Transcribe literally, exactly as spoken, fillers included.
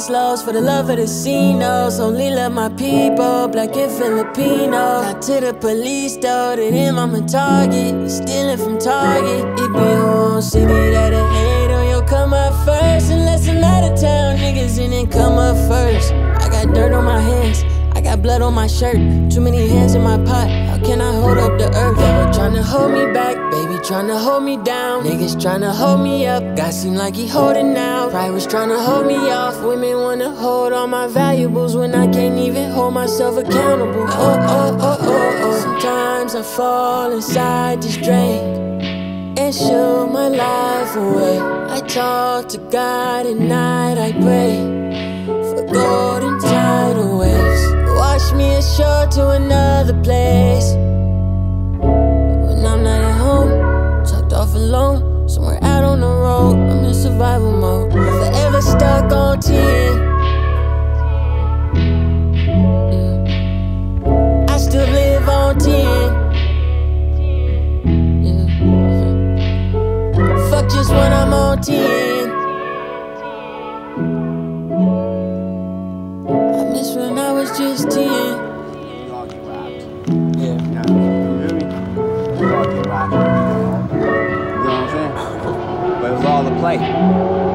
slows for the love of the casinos. Only love my people, black and Filipino. Not to the police though, to them I'm a target. Stealing from Target. It be who won't see me that'll hate on your come up first. Unless I'm out of town, niggas in it come up first. I got dirt on my hands, I got blood on my shirt. Too many hands in my pot, how can I hold up the earth? Devil tryna hold me back, baby tryna hold me down. Niggas tryna hold me up, God seem like he holding out. Pride was tryna hold me off, women wanna hold all my valuables when I can't even hold myself accountable. Oh, oh, oh, oh, oh. Sometimes I fall inside this drain and shoot my life away. I talk to God at night, I pray for golden tidal waves. Wash me ashore to another place. When I'm not at home, tucked off alone, somewhere out on the road, I'm in survival mode. Forever stuck on ten. Yeah. I still live on ten. Yeah. Fuck just when I'm on ten. I miss when I was just ten. We all get robbed. Yeah. Yeah. You hear me? We all get robbed. You know what I'm saying? But it was all a play.